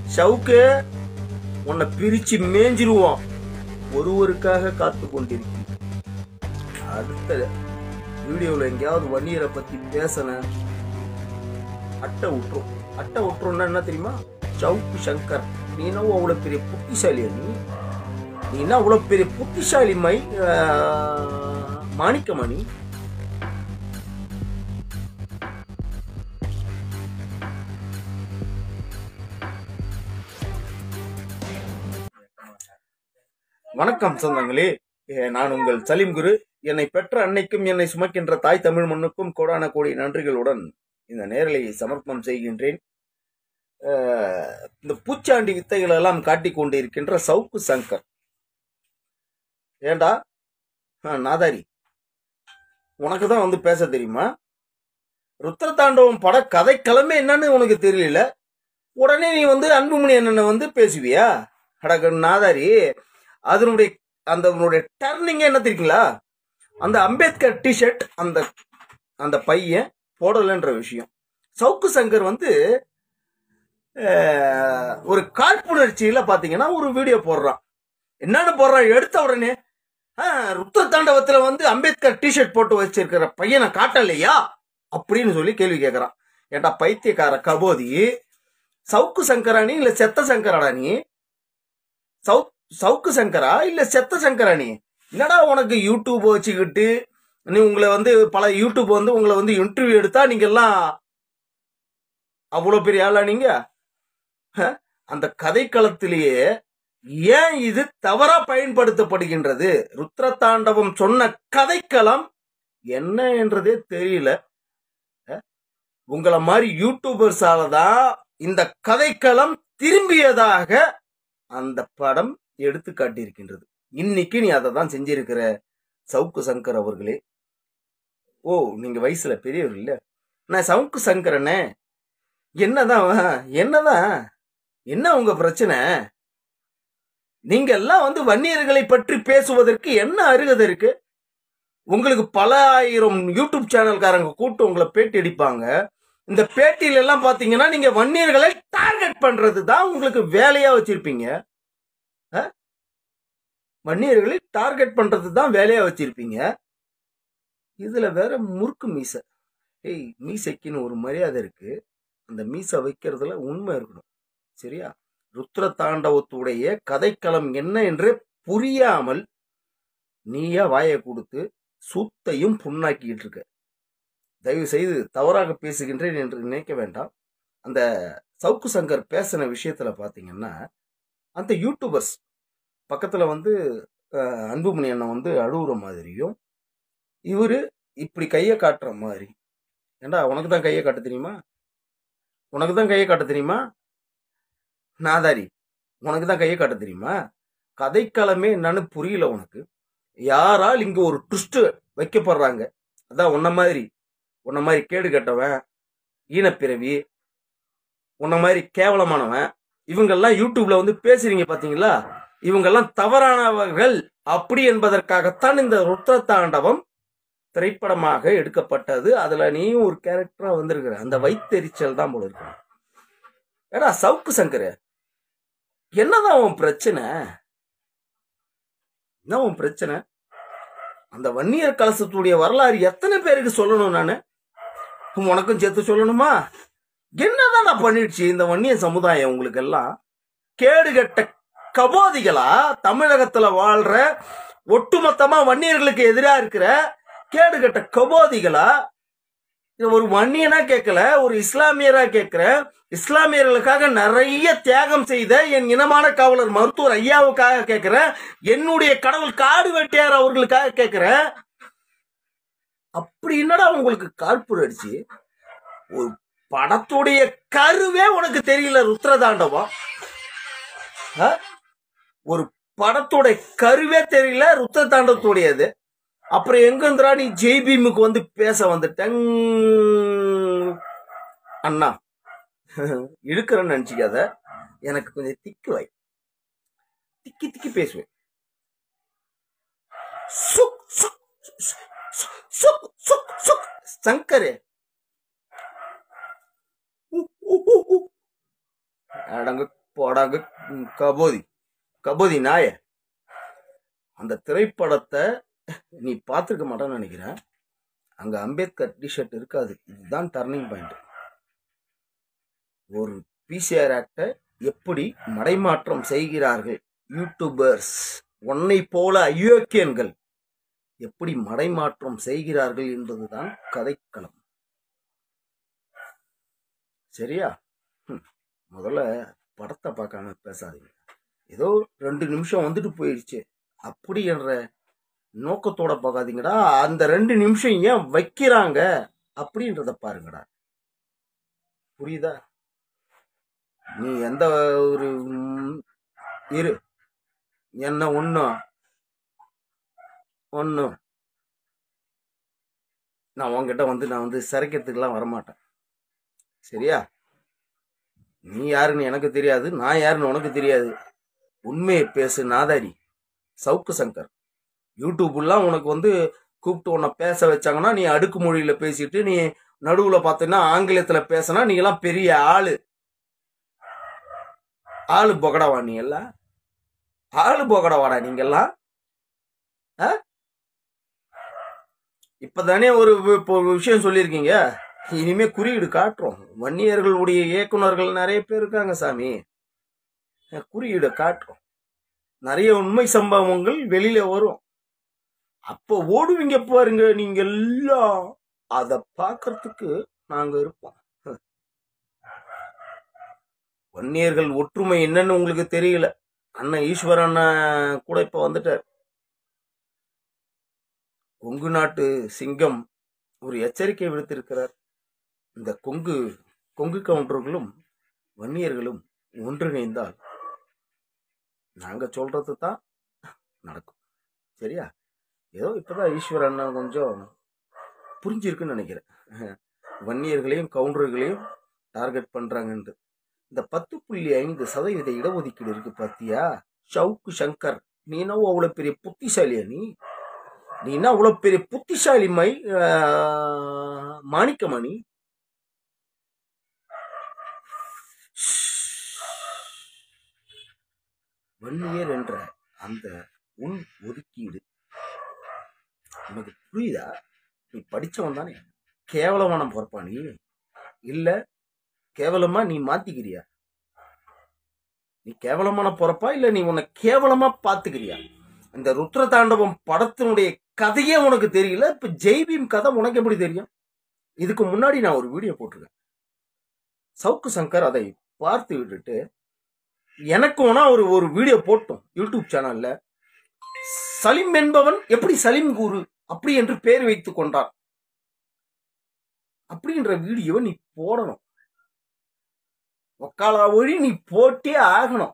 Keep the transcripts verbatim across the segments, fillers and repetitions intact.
சவுக்கு உன்னை பிரிச்சு மேஞ்சிருவோம். ஒருவருக்காக காத்து கொண்டிருக்கீங்க. அடுத்த வீடியோவில் எங்கேயாவது வன்னியரை பத்தி பேசன அட்டை விட்டுரும். அட்டை விட்டுரும்னா என்ன தெரியுமா? சவுக்கு சங்கர், நீனா அவ்வளவு பெரிய புத்திசாலியா? நீ நீனா அவ்வளவு பெரிய புத்திசாலி மை மாணிக்கமணி. வணக்கம் சொந்தங்களே, நான் உங்கள் சலீம் குரு. என்னை பெற்ற அன்னைக்கும் என்னை சுமக்கின்ற தாய் தமிழ் மண்ணுக்கும் கோடான கோடி நன்றிகளுடன் இந்த நேரலையை சமர்ப்பணம் செய்கின்றேன். இந்த பூச்சாண்டி வித்தைகள் எல்லாம் காட்டிக் கொண்டிருக்கின்ற சவுக்கு சங்கர், ஏண்டா நாதாரி, உனக்கு தான் வந்து பேச தெரியுமா? ருத்ர தாண்டவம் பட கதை கிளம்பி என்னன்னு உனக்கு தெரியல, உடனே நீ வந்து அன்புமணி அண்ணனை வந்து பேசுவியா? அடக்க நாதாரி, அதனுடைய அந்த டர்னிங் என்ன தெரியுங்களா? அந்த அம்பேத்கர் டிஷர்ட் அந்த அந்த பையன் போடலன்ற விஷயம். சவுக்கு சங்கர் வந்து ஒரு காழ்ப்புணர்ச்சியில பாத்தீங்கன்னா ஒரு வீடியோ போடுறான். என்னன்னு போடுறான்? எடுத்த உடனே ருத்ர தாண்டவத்துல வந்து அம்பேத்கர் டிஷர்ட் போட்டு வச்சிருக்கிற பையனை காட்டலையா அப்படின்னு சொல்லி கேள்வி கேட்கறான். ஏண்டா பைத்தியக்கார கபோதி, சவுக்கு சங்கராணி இல்ல செத்த சங்கராணி? சவு சவுக்கு சங்கரா இல்ல செத்த சங்கரா? நீ என்னடா உனக்கு யூடியூப் வச்சுக்கிட்டு நீ உங்களை வந்து பல யூடியூப் வந்து உங்களை வந்து இன்டர்வியூ எடுத்தா நீங்க எல்லாம் அவ்வளவு பெரிய ஆளா? நீங்க அந்த கதைக்களத்திலேயே ஏன் இது தவறா பயன்படுத்தப்படுகின்றது? ருத்ர தாண்டவம் சொன்ன கதைக்களம் என்ன என்றதே தெரியல. உங்களை மாதிரி யூடியூபர்ஸாலதான் இந்த கதைக்களம் திரும்பியதாக அந்த படம் எடுத்து காட்டியிருக்கின்றது. இன்னைக்கு நீ அதை தான் செஞ்சிருக்கிற சவுக்கு சங்கர் அவர்களே. ஓ, நீங்க வயசுல பெரியவர் இல்ல? நான் சவுக்கு சங்கரனே. என்னதான் என்னதான் என்ன உங்க பிரச்சனை? நீங்க எல்லாம் வந்து வன்னியர்களை பற்றி பேசுவதற்கு என்ன அருகதை இருக்கு? உங்களுக்கு பல ஆயிரம் யூடியூப் சேனல்காரங்க கூட்டு உங்களை பேட்டி அடிப்பாங்க. இந்த பேட்டியில எல்லாம் பாத்தீங்கன்னா நீங்க வன்னியர்களை டார்கெட் பண்றது தான் உங்களுக்கு வேலையா வச்சிருப்பீங்க. வன்னியர்களை டார்கெட் பண்றது தான் வேலையா வச்சிருப்பீங்க. இதுல வேற முறுக்கு மீசை. ஏய், மீசைக்குன்னு ஒரு மரியாதை இருக்கு. அந்த மீசை வைக்கிறதுல உண்மை இருக்கணும், சரியா? ருத்ர தாண்டவத்துடைய கதைக்களம் என்ன என்று புரியாமல் நீயா வாயை கொடுத்து சுத்தையும் புண்ணாக்கிட்டு இருக்க. தயவு செய்து தவறாக பேசுகின்றேன் என்று நினைக்க வேண்டாம். அந்த சவுக்கு சங்கர் பேசின விஷயத்துல பாத்தீங்கன்னா அந்த யூடியூபர்ஸ் பக்கத்துல வந்து அன்புமணி அண்ணன் வந்து அழுகுற மாதிரியும் இவரு இப்படி கையை காட்டுற மாதிரி. ஏண்டா உனக்கு தான் கையை காட்ட தெரியுமா? உனக்கு தான் கையை காட்ட தெரியுமா? நாதாரி, உனக்கு தான் கையை காட்ட தெரியுமா? கதைக்களமே என்னன்னு புரியல உனக்கு. யாரால் இங்க ஒரு ட்விஸ்ட் வைக்கப்படுறாங்க. அதான் உன்ன மாதிரி உன்ன மாதிரி கேடு கட்டவன், ஈனப்பிறவி, உன்ன மாதிரி கேவலமானவன், இவங்கெல்லாம் யூடியூப்ல வந்து பேசுறீங்க பாத்தீங்களா? இவங்கெல்லாம் தவறானவர்கள் அப்படி என்பதற்காகத்தான் இந்த ருத்ர தாண்டவம் திரைப்படமாக எடுக்கப்பட்டது. அதுல நீயும் ஒரு கேரக்டரா வந்திருக்கிற. அந்த வைத்தெரிச்சல் தான் போல இருக்கு. ஏடா சவுக்கு சங்கர், என்னதான் உன் பிரச்சனை? என்ன உன் பிரச்சனை? அந்த வன்னியர் கலசத்துடைய வரலாறு எத்தனை பேருக்கு சொல்லணும்? நானு உனக்கும் சேர்த்து சொல்லணுமா? என்னதான் நான் பண்ணிடுச்சு இந்த வன்னிய சமுதாயம்? உங்களுக்கு எல்லாம் கேடுகட்ட கபோதிகளா? தமிழகத்துல வாழ்ற ஒட்டுமொத்தமா வன்னியர்களுக்கு எதிரா இருக்கிற கேடுகட்ட கபோதிகளா? ஒரு வன்னியனா கேட்கல, ஒரு இஸ்லாமியரா கேட்கிற. இஸ்லாமியர்களுக்காக நிறைய தியாகம் செய்த என் இனமான காவலர் மருத்துவர் ஐயாவுக்காக கேட்கிற. என்னுடைய கடவுள் காடு வெட்டியார் அவர்களுக்காக கேட்கிற. அப்படி என்னடா உங்களுக்கு காழ்ப்புணர்ச்சி? ஒரு படத்துடைய கருவே உனக்கு தெரியல. ருத்ர தாண்டவம் ஒரு படத்துடைய கருவே தெரியல, ருத்ர தாண்டவத்துடையது. அப்புறம் எங்க இருந்துடா நீ ஜெய்பீமுக்கு வந்து பேச வந்துட்ட? அண்ணா இழுக்கிறேன்னு நினைச்சுக்காத. எனக்கு கொஞ்சம் திக்கு வை, திக்கி திக்கி பேசுவேன். சங்கரே, அடங்க போடாங்க கபோதி கபோதி நாய. அந்த திரைப்படத்தை நீ பார்த்துருக்க மாட்டான்னு நினைக்கிறேன். அங்க அம்பேத்கர் டிஷர்ட் இருக்காது. இதுதான் டர்னிங் பாயிண்ட். ஒரு பிசிஆர் ஆக்டை எப்படி மடைமாற்றம் செய்கிறார்கள் யூடியூபர்ஸ், உன்னை போல அயோக்கியன்கள் எப்படி மடைமாற்றம் செய்கிறார்கள் என்பதுதான் கதைக்களம். சரியா? முதல்ல படத்தை பார்க்காம பேசாதீங்க. ஏதோ ரெண்டு நிமிஷம் வந்துட்டு போயிடுச்சு அப்படி என்ற நோக்கத்தோட பார்க்காதீங்கடா. அந்த ரெண்டு நிமிஷம் ஏன் வைக்கிறாங்க அப்படின்றத பாருங்கடா. புரியுதா? நீ எந்த ஒரு இரு என்ன ஒன்னும் ஒன்னும் நான் உங்ககிட்ட வந்து நான் வந்து சிறைக்கிறதுக்கெல்லாம் வரமாட்டேன். சரியா? நீ யாருன்னு எனக்கு தெரியாது, நான் யாருன்னு உனக்கு தெரியாது. உண்மையை பேசு நாதாரி சவுக்கு சங்கர். யூடியூப்லாம் உனக்கு வந்து கூப்பிட்டு உன்னை பேச வச்சாங்கன்னா நீ அடுக்கு மொழியில பேசிட்டு நீ நடுவுல பார்த்தீங்கன்னா ஆங்கிலத்துல பேசினா நீ எல்லாம் பெரிய ஆளு. ஆளு பொகடவா நீ எல்லாம்? ஆளு பொகடவாடா நீங்க எல்லாம்? இப்பதானே ஒரு விஷயம் சொல்லியிருக்கீங்க. இனிமே குறியீடு காட்டுறோம். வன்னியர்களுடைய இயக்குநர்கள் நிறைய பேர் இருக்காங்க சாமி. குறியீடு காட்டுறோம். நிறைய உண்மை சம்பவங்கள் வெளியில வரும். அப்போ ஓடுவீங்க பாருங்க நீங்க எல்லாம். அத பாக்கிறதுக்கு நாங்க இருப்போம். வன்னியர்கள் ஒற்றுமை என்னன்னு உங்களுக்கு தெரியல. அண்ணன் ஈஸ்வரன் கூட இப்ப வந்துட்டார். கொங்கு நாட்டு சிங்கம் ஒரு எச்சரிக்கை விடுத்திருக்கிறார். இந்த கொங்கு கொங்கு கவுண்டர்களும் வன்னியர்களும் ஒன்றிணைந்தால் நாங்க சொல்றது தான் நடக்கும். சரியா? ஏதோ இப்பதான் ஈஸ்வரன் கொஞ்சம் புரிஞ்சிருக்குன்னு நினைக்கிறேன். வன்னியர்களையும் கவுண்டர்களையும் டார்கெட் பண்றாங்கன்னு. இந்த பத்து புள்ளி ஐந்து சதவீத இடஒதுக்கீடு இருக்கு பாத்தியா சவுக்கு சங்கர்? நீ என்ன அவ்வளவு பெரிய புத்திசாலியா? நீ நீ என்ன அவ்வளவு பெரிய புத்திசாலி மை மாணிக்கமணி? வன்னியர் என்ற அந்த உள் ஒதுக்கீடு உனக்கு புரியுதா? நீ படிச்சவன் தானே. கேவலமான பொறுப்பா நீ? இல்ல கேவலமா நீ மாத்திக்கிறியா? நீ கேவலமான பொறுப்பா இல்ல நீ உன்னை கேவலமா பாத்துக்கிறியா? இந்த ருத்ர தாண்டவம் படத்தினுடைய கதையே உனக்கு தெரியல. இப்ப ஜெய்பீம் கதை உனக்கு எப்படி தெரியும்? இதுக்கு முன்னாடி நான் ஒரு வீடியோ போட்டிருக்கேன். சவுக்கு சங்கர் அதை பார்த்து விட்டுட்டு எனக்கு வேணா ஒரு ஒரு வீடியோ போட்டோம் யூடியூப் சேனல்ல. சலீம் என்பவன் எப்படி சலீம் குரு அப்படி என்று பேர் வைத்துக் கொண்டான் அப்படின்ற வீடியோ நீ போடணும். ஒக்காலா ஒழி நீ போட்டே ஆகணும்.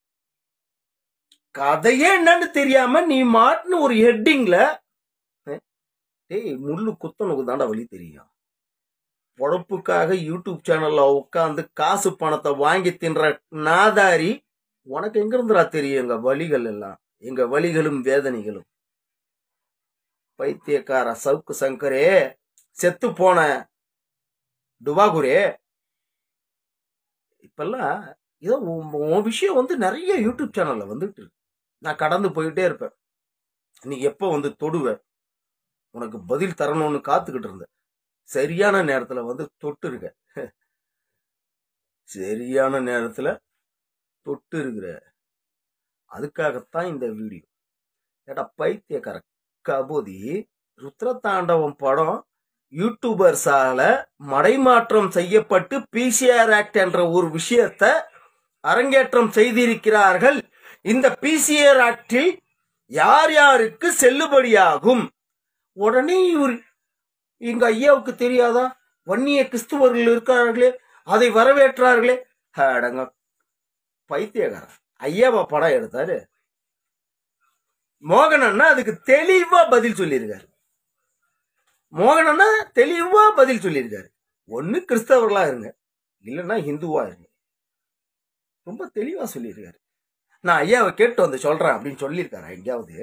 கதையே என்னன்னு தெரியாம நீ மாட்டுன்னு ஒரு ஹெட்டிங்ல டேய் முள்ளு குத்தனுக்கு தாண்டா வழி தெரியும். பொழப்புக்காக யூடியூப் சேனல்ல உட்காந்து காசு பணத்தை வாங்கி தின்ற நாதாரி உனக்கு எங்க இருந்துடா தெரியும் எங்க வழிகள் எல்லாம், எங்க வழிகளும் வேதனைகளும். பைத்தியக்கார சவுக்கு சங்கரே, செத்து போன டுபாகுரே, இப்பெல்லாம் ஏதோ உன் விஷயம் வந்து நிறைய யூடியூப் சேனல்ல வந்துட்டு இருக்கு. நான் கடந்து போயிட்டே இருப்பேன். நீ எப்ப வந்து தொடுவ உனக்கு பதில் தரணும்னு காத்துக்கிட்டு இருந்த. சரியான நேரத்துல வந்து தொட்டு இருக்க. சரியான நேரத்துல தொட்டு இருக்கிற. அதுக்காகத்தான் இந்த வீடியோ. ஏடா பைத்தியக்கார கபோதி, ருத்ரதாண்டவம் படம் யூடியூபர்ஸால மடைமாற்றம் செய்யப்பட்டு பிசிஆர் ஆக்ட் என்ற ஒரு விஷயத்தை அரங்கேற்றம் செய்திருக்கிறார்கள். இந்த பிசிஆர் ஆக்டில் யார் யாருக்கு செல்லுபடியாகும்? உடனே இவர் எங்க ஐயாவுக்கு தெரியாதா? வன்னிய கிறிஸ்துவர்கள் இருக்கிறார்களே, அதை வரவேற்றார்களே. அடங்க பைத்தியக்காரன். ஐயாவா படம் எடுத்தாரு. மோகன் அண்ணா அதுக்கு தெளிவா பதில் சொல்லியிருக்காரு. மோகன் அண்ணா தெளிவா பதில் சொல்லியிருக்காரு. ஒண்ணு கிறிஸ்தவர்களா இருங்க, இல்லைன்னா ஹிந்துவா இருங்க. ரொம்ப தெளிவா சொல்லியிருக்காரு. நான் ஐயாவை கேட்டு வந்து சொல்றேன் அப்படின்னு சொல்லியிருக்காரு எங்கேயாவது?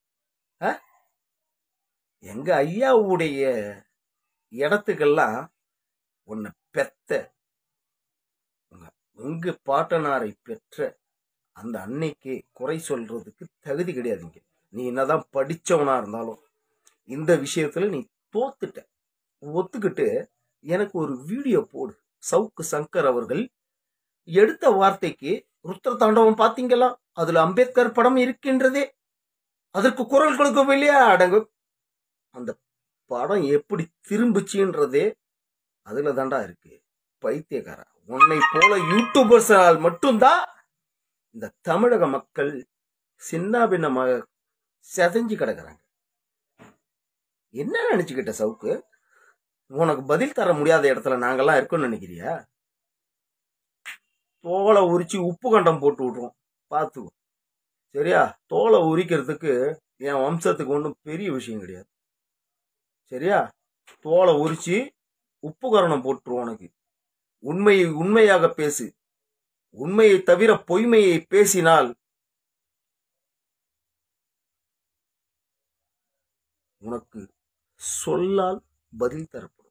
எங்க ஐயாவுடைய இடத்துக்கெல்லாம் உன்னை பெத்த உங்க உங்க பாட்டனாரை பெற்ற அந்த அன்னைக்கு குறை சொல்றதுக்கு தகுதி கிடையாதுங்க. நீ என்னதான் படிச்சவனா இருந்தாலும் இந்த விஷயத்துல நீ தோத்துட்ட. ஒத்துக்கிட்டு எனக்கு ஒரு வீடியோ போடு. சவுக்கு சங்கர் அவர்கள் எடுத்த வார்த்தைக்கு ருத்ர தாண்டவம் பாத்தீங்களா, அதுல அம்பேத்கர் படம் இருக்கின்றதே, அதற்கு குரல் கொடுக்கவில்லையா அடங்கு. அந்த படம் எப்படி திரும்பிச்சுன்றதே அதுல தாண்டா இருக்கு. பைத்தியக்கார, உன்னை போல யூடியூபர்ஸால் மட்டும்தான் இந்த தமிழக மக்கள் சின்ன பின்னமாக செதஞ்சு கிடக்குறாங்க. என்ன நினைச்சுக்கிட்ட சவுக்கு? உனக்கு பதில் தர முடியாத இடத்துல நாங்கெல்லாம் இருக்கோம்னு நினைக்கிறியா? தோலை உரிச்சு உப்பு கண்டம் போட்டு விட்டுருவோம், பார்த்துக்கோ. சரியா? தோலை உரிக்கிறதுக்கு என் வம்சத்துக்கு ஒன்றும் பெரிய விஷயம் கிடையாது. சரியா? தோலை உரிச்சு உப்பு கரணம் போட்டுருவோம் உனக்கு. உண்மையை உண்மையாக பேசு. உண்மையை தவிர பொய்மையை பேசினால் உனக்கு சொல்லால் பதில் தரப்படும்.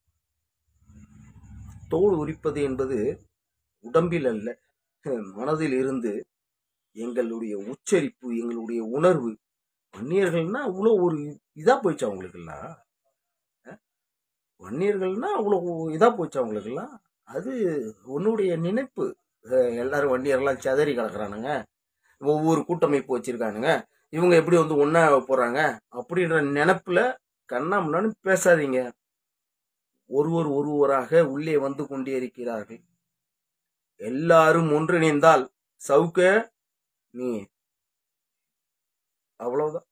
தோல் உரிப்பது என்பது உடம்பில் அல்ல, மனதில் இருந்து எங்களுடைய உச்சரிப்பு, எங்களுடைய உணர்வு. வன்னியர்கள்னா அவ்வளோ ஒரு இதா போயிடுச்சு அவங்களுக்கெல்லாம். வன்னியர்கள்னா அவ்வளோ இதா போயிடுச்சு அவங்களுக்கெல்லாம். அது உன்னுடைய நினைப்பு. எல்லாரும் வன்னியர்கள்லாம் செதறி கிடக்குறானுங்க, ஒவ்வொரு கூட்டமைப்பு வச்சிருக்கானுங்க, இவங்க எப்படி வந்து ஒன்னா போறாங்க அப்படின்ற நினைப்புல கண்ணா முன்னாடி பேசாதீங்க. ஒருவர் ஒருவராக உள்ளே வந்து கொண்டே இருக்கிறார்கள். எல்லாரும் ஒன்றிணைந்தால் சவுக்க நீ அவ்வளவுதான்.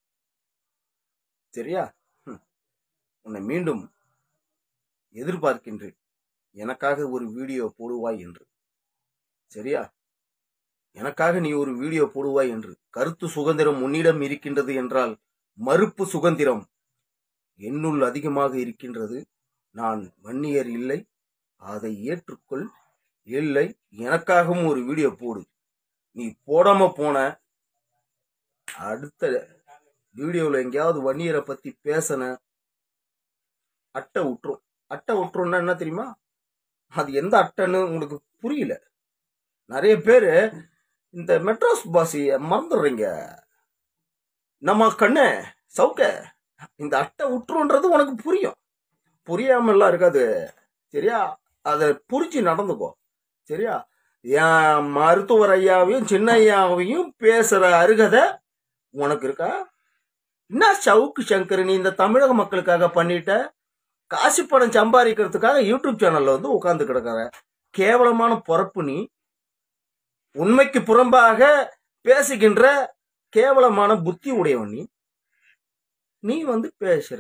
சரியா? உன்னை மீண்டும் எதிர்பார்க்கின்றேன், எனக்காக ஒரு வீடியோ போடுவாய் என்று. சரியா? எனக்காக நீ ஒரு வீடியோ போடுவாய் என்று. கருத்து சுதந்திரம் உன்னிடம் இருக்கின்றது என்றால் மறுப்பு சுதந்திரம் என்னுள் அதிகமாக இருக்கின்றது. நான் வன்னியர் இல்லை, அதை ஏற்றுக்கொள். இல்லை, எனக்காகவும் ஒரு வீடியோ போடு. நீ போடாம போன அடுத்த வீடியோவில் எங்கேயாவது வன்னியரை பத்தி பேசன, அட்டை விட்டுரும். அட்டை விட்டுரும்னா என்ன தெரியுமா? அது எந்த அட்டைன்னு உங்களுக்கு புரியல. நிறைய பேரு இந்த மெட்ராஸ் பாஷைய மறந்துடுறீங்க. நம்ம கண்ணு சவுக்க, இந்த அட்டை விட்டுருன்றது உனக்கு புரியும். புரியாம எல்லாம் இருக்காது. சரியா? அதை புரிச்சு நடந்துக்கோ. சரியா? என் மருத்துவர் ஐயாவையும் சின்ன ஐயாவையும் பேசுற அருகதை உனக்கு இருக்கா? என்ன சவுக்கு சங்கர், நீ இந்த தமிழக மக்களுக்காக பண்ணிட்ட காசு பணம் சம்பாதிக்கிறதுக்காக யூடியூப் சேனல்ல வந்து உட்கார்ந்து கிடக்கிற கேவலமான பொறப்பு நீ. உண்மைக்கு புறம்பாக பேசுகின்ற கேவலமான புத்தி உடையவன் நீ. நீ வந்து பேசுற.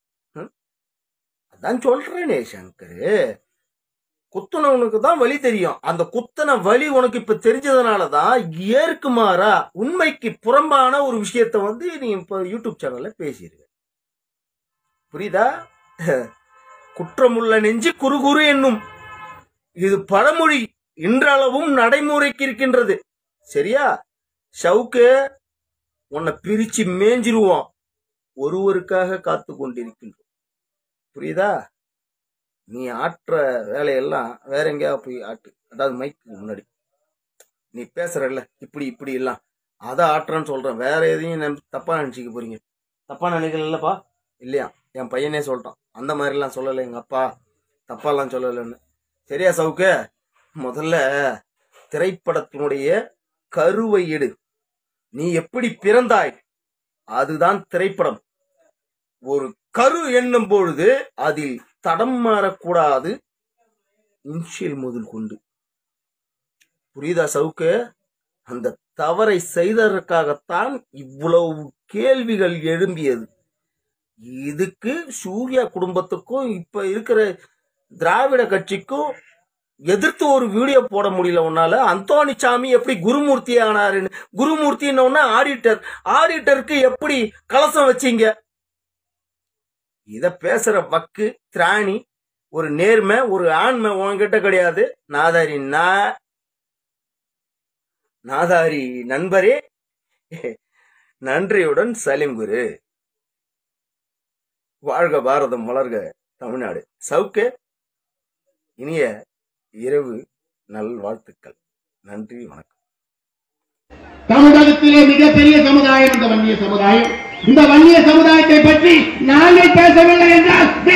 அதான் சொல்றேனே சங்கரு, குத்துனவனுக்கு தான் வழி தெரியும். அந்த குத்தன வழி உனக்கு இப்ப தெரிஞ்சதுனாலதான் ஏற்குமாறா உண்மைக்கு புறம்பான ஒரு விஷயத்த வந்து நீ இப்ப யூடியூப் சேனல்ல பேசிருக்க. புரியுதா? குற்றமுள்ள நெஞ்சு குறுகுறு என்னும் இது பழமொழி இன்றளவும் நடைமுறைக்கு இருக்கின்றது. சரியா? சவுக்கு, உன்னை பிரிச்சு மேஞ்சிருவோம். ஒருவருக்காக காத்து கொண்டிருக்கின்றோம். புரியுதா? நீ ஆற்ற வேலையெல்லாம் வேற எங்கேயா போய் ஆட்டு. அதாவது மைக்கு முன்னாடி நீ பேசுறல்ல இப்படி இப்படி எல்லாம் அதை ஆட்டுறன்னு சொல்றேன். வேற எதையும் தப்பா நினைச்சுக்க போறீங்க. தப்பா நினைக்கலப்பா. இல்லையா? என் பையனே சொல்றான், அந்த மாதிரி எல்லாம் சொல்லலை எங்க அப்பா, தப்பா எல்லாம் சொல்லலன்னு. சரியா சவுக்கு? முதல்ல திரைப்படத்தினுடைய கருவை எடு. நீ எப்படி பிறந்தாய் அதுதான் திரைப்படம். ஒரு கரு என்னும் பொழுது அதில் தடம் மாறக்கூடாது, இன்ஷியல் முதல் கொண்டு. புரியுதா சவுக்கு? அந்த தவறை செய்ததற்காகத்தான் இவ்வளவு கேள்விகள் எழும்பியது. இதுக்கு சூர்யா குடும்பத்துக்கும் இப்ப இருக்கிற திராவிட கட்சிக்கும் எதிர்த்து ஒரு வீடியோ போட முடியல உன்னால. அந்தோணி சாமி எப்படி குருமூர்த்தி ஆனாருன்னு, குருமூர்த்தின்னு ஆடிட்டர், ஆடிட்டருக்கு எப்படி கலசம் வச்சீங்க? இத பேசுற வக்கு திராணி ஒரு நேர்மை ஒரு ஆண்மை உன்கிட்ட கிடையாது. நாதாரி நாதாரி நண்பரே, நன்றியுடன் சலீம் குரு. வாழ்க பாரதம், வளர்க தமிழ்நாடு. சவுக்கு, இனிய இரவு நல்வாழ்த்துக்கள். நன்றி, வணக்கம். தமிழகத்திலே மிகப்பெரிய சமுதாயம் இந்த வன்னிய சமுதாயம். இந்த வன்னிய சமுதாயத்தை பற்றி நாங்கள் பேசவில்லை என்றால்